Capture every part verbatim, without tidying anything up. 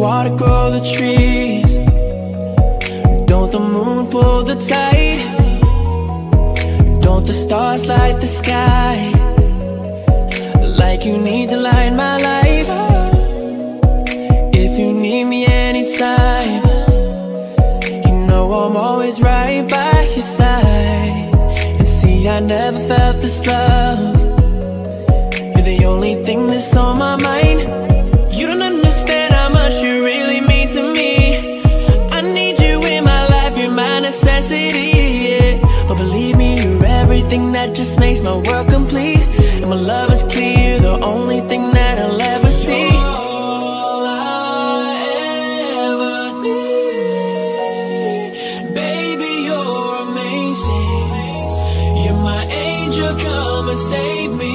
water grow the trees? Don't the moon pull the tide? Don't the stars light the sky? Like you need to light my life. If you need me anytime, you know I'm always right by your side. And see, I never felt this love. You're the only thing that's on my mind. You don't understand how much you really mean to me. I need you in my life, you're my necessity, yeah. But believe me, you're everything that just makes my world complete. And my love is clear, the only thing that I'll ever see. All I ever need. Baby, you're amazing. You're my angel, come and save me.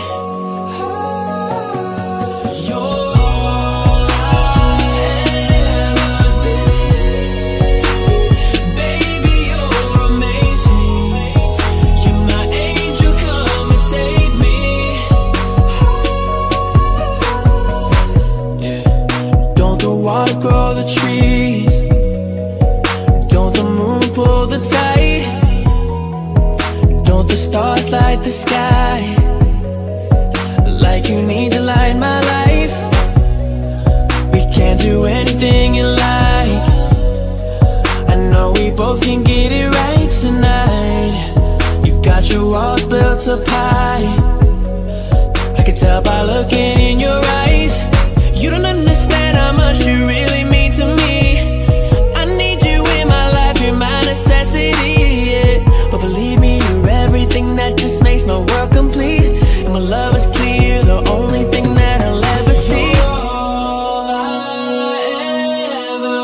Grow the trees. Don't the moon pull the tide? Don't the stars light the sky? Like you need to light my life. We can't do anything you like. I know we both can get it right tonight. You got your walls built up high. I can tell by looking in your eyes. You don't understand how much you really mean to me. I need you in my life, you're my necessity, yeah. But believe me, you're everything that just makes my world complete. And my love is clear, the only thing that I'll ever see. All I ever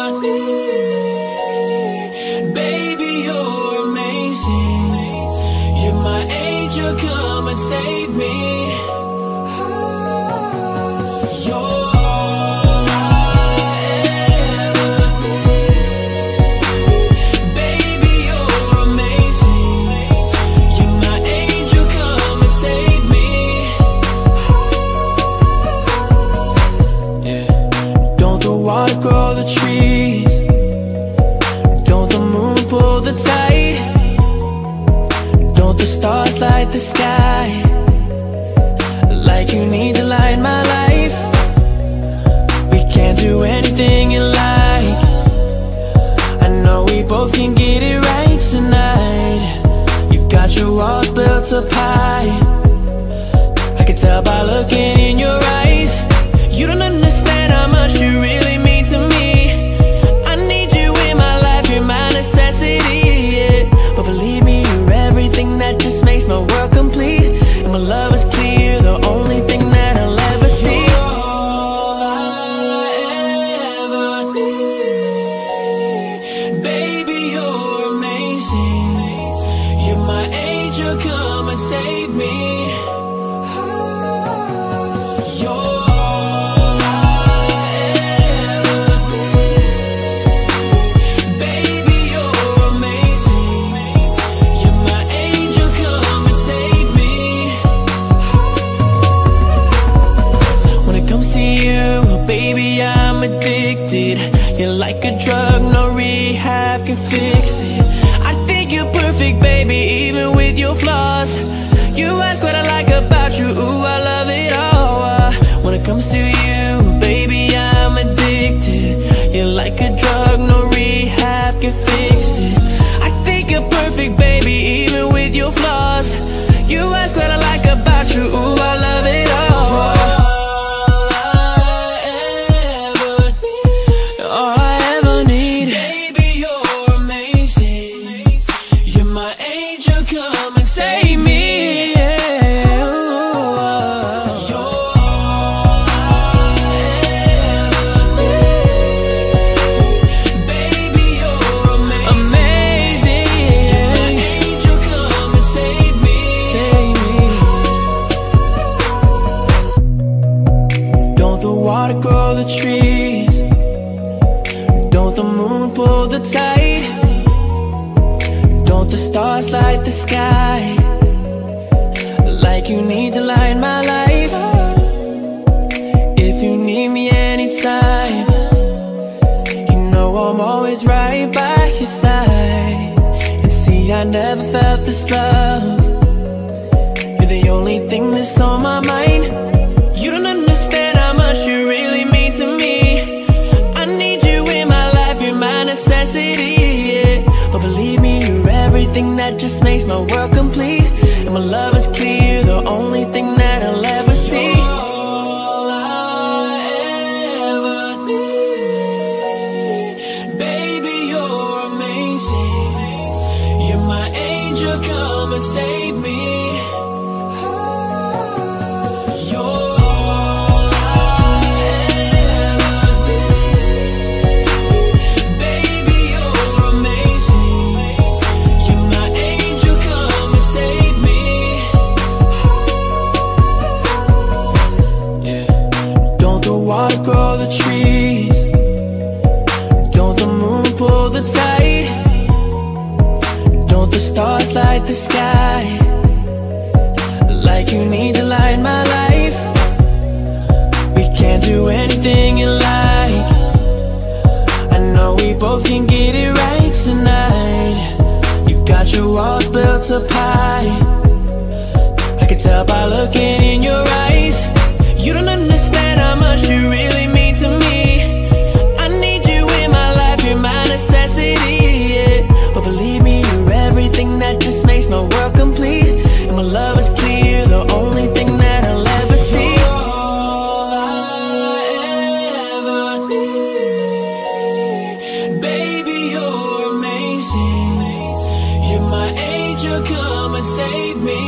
need. Baby, you're amazing. You're my angel, come and save me. Grow the trees. Don't the moon pull the tide? Don't the stars light the sky? Like you need to light my life. We can't do anything you like. I know we both can get it right tonight. You got your walls built up high. I can tell by looking in your eyes. You don't understand how much you really mean to me. I need you in my life, you're my necessity, yeah. But believe me, you're everything that just makes my world complete. And my love is clear, the only thing that I'll ever see. All I ever need. Baby, you're amazing. You're my angel, come and save me. Baby, I'm addicted. You're like a drug, no rehab can fix it. I think you're perfect, baby, even with your flaws. You ask what I like about you, ooh, I love it all. uh, When it comes to you, baby, I'm addicted. You're like a drug, no rehab can fix it. I think you're perfect, baby, even with your flaws. You ask what I like about you, ooh, I love it all. uh, pull the tide? Don't the stars light the sky? Like you need to light my life. If you need me anytime, never felt this love. You're the only thing that's on my mind. You don't understand how much you really mean to me. I need you in my life, you're my necessity, yeah. But believe me, you're everything that just makes my world complete. And my love is clear, the only thing that I'll ever see. You're all I ever need. Baby, you're amazing. You're my angel, come and save me. Grow the trees, don't the moon pull the tide, don't the stars light the sky, like you need to light my life. We can't do anything you like, I know we both can get it right tonight. You got your walls built up high, I can tell by looking in your eyes. You don't understand how much you really mean to me. I need you in my life, you're my necessity, yeah. But believe me, you're everything that just makes my world complete. And my love is clear, the only thing that I'll ever see. You're all I ever need. Baby, you're amazing. You're my angel, come and save me.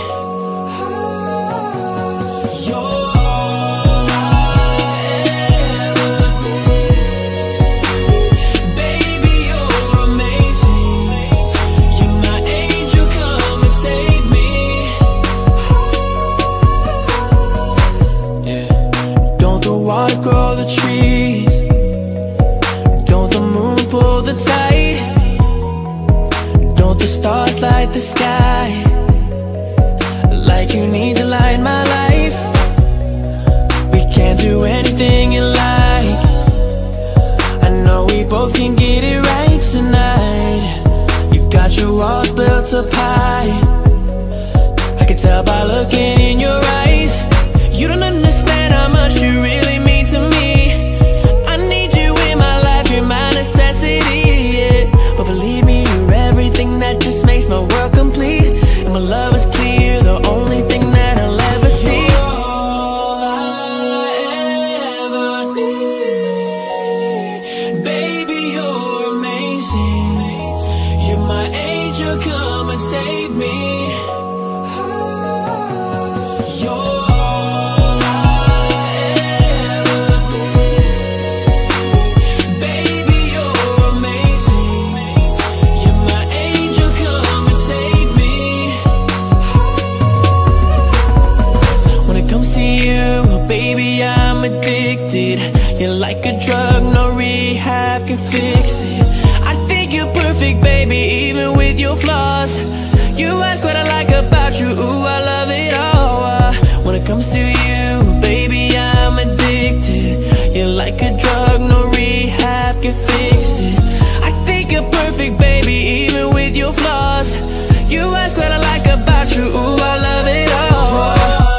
Grow the trees, don't the moon pull the tide, don't the stars light the sky, like you need to light my life. We can't do anything you like, I know we both can get it right tonight. You got your walls built up high, I can tell by looking in your eyes. You don't understand how much you really mean to me. I need you in my life, you're my necessity, yeah. But believe me, you're everything that just makes my world complete. And my love is clear, the only thing that I'll ever see. You're all I ever need. Baby, you're amazing. You're my angel, come and save me. Baby, I'm addicted. You're like a drug, no rehab can fix it. I think you're perfect, baby, even with your flaws. You ask what I like about you, ooh, I love it all. uh, When it comes to you, baby, I'm addicted. You're like a drug, no rehab can fix it. I think you're perfect, baby, even with your flaws. You ask what I like about you, ooh, I love it all. uh,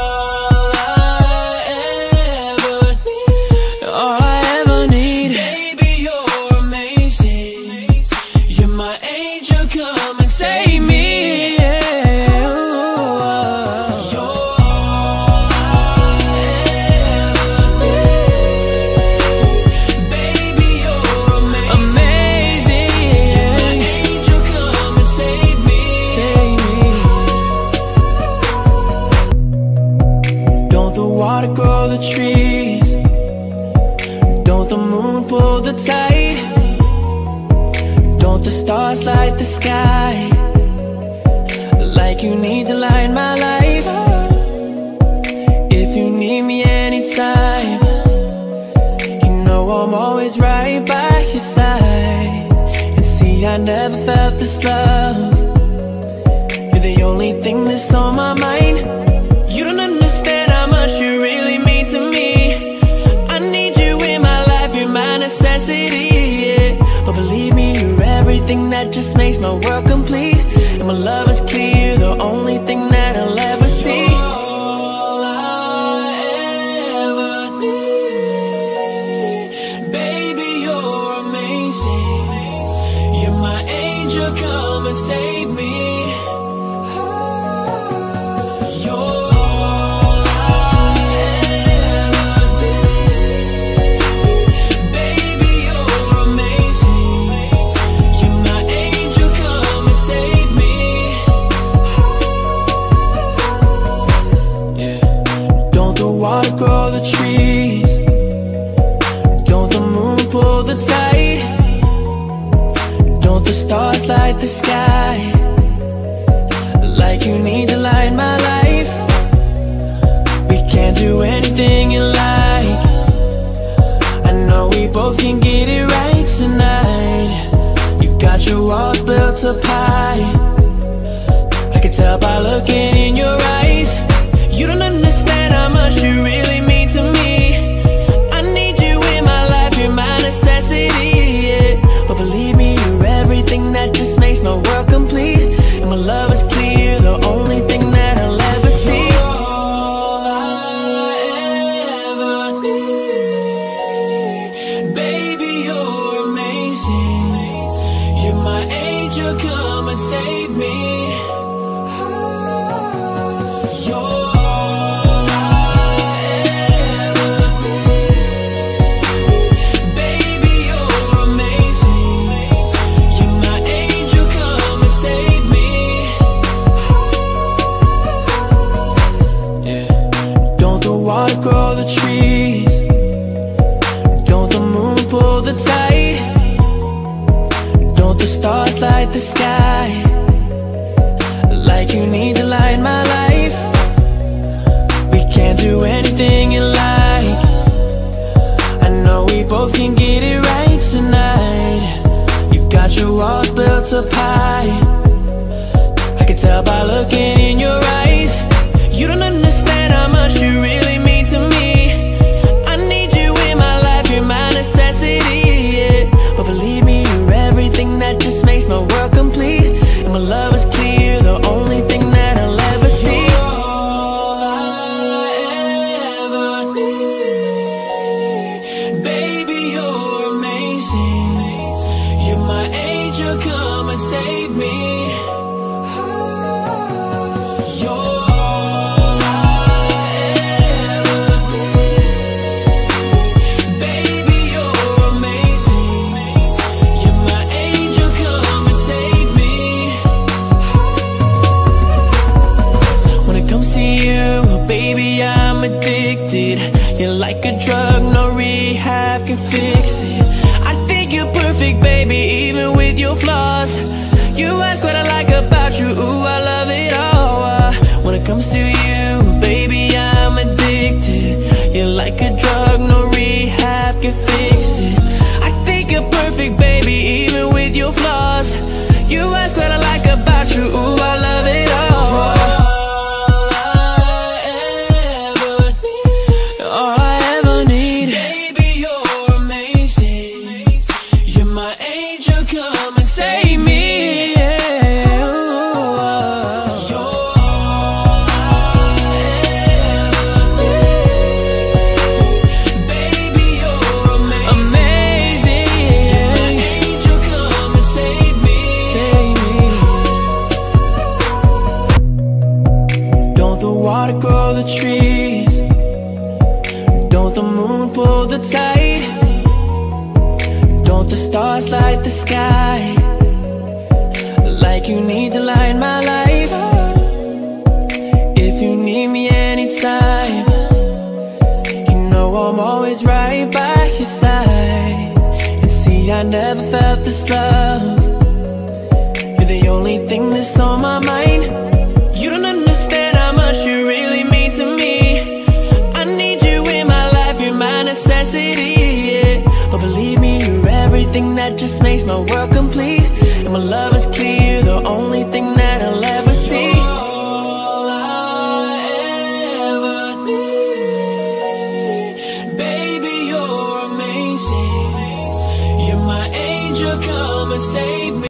Grow the trees, don't the moon pull the tide, don't the stars light the sky, like you need to light my life. If you need me anytime, you know I'm always right by your side. And see, I never felt this love. You're the only thing that's on my mind. You don't understand how much you really mean to me. I need you in my life, you're my necessity, yeah. But believe me, you're everything that just makes my world complete. And and my love is clear, the only thing that I'll ever see. All I ever need, baby, you're amazing. You're my angel, come and save me. Grow the trees, don't the moon pull the tide, don't the stars light the sky, like you need to light my life. We can't do anything you like, I know we both can get it right tonight. You got your walls built up high, I can tell by looking in your eyes. You don't understand how much you really mean to me. I need you in my life, you're my necessity, yeah. But believe me, you're everything that just makes my world complete. And my love is clear, the only thing that I'll ever see. All I ever need, baby, you're amazing. You're my angel, come and save me. Grow the trees, don't the moon pull the tide, don't the stars light the sky, like you need to light my life. We can't do anything you like, I know we both can get it right tonight. You got your walls built up high, I can tell by looking in your eyes. You don't understand how much you really mean to me. I need you in my life, you're my necessity, yeah. But believe me, you're everything that just makes my world complete. And my love is clear, the only thing that I'll ever see. All I ever need, baby, you're amazing. You're my angel, come and save me. Baby, I'm addicted. You're like a drug, no rehab can fix it. I think you're perfect, baby, even with your flaws. You ask what I like about you, ooh, I love it all. uh, When it comes to you, baby, I'm addicted. You're like a drug, no rehab can fix it. I think you're perfect, baby, even with your flaws. You ask what I like about you, ooh, I love it all. uh, grow the trees, don't the moon pull the tide, don't the stars light the sky, like you need to light my life. If you need me anytime, you know I'm always right by your side. And see, I never felt this love, you're the only thing that's on my mind. You don't understand how much you really mean to me. I need you in my life, you're my necessity, yeah. But believe me, you're everything that just makes my world complete. And my love is clear, the only thing that I'll ever see. All I ever need, baby, you're amazing. You're my angel, come and save me.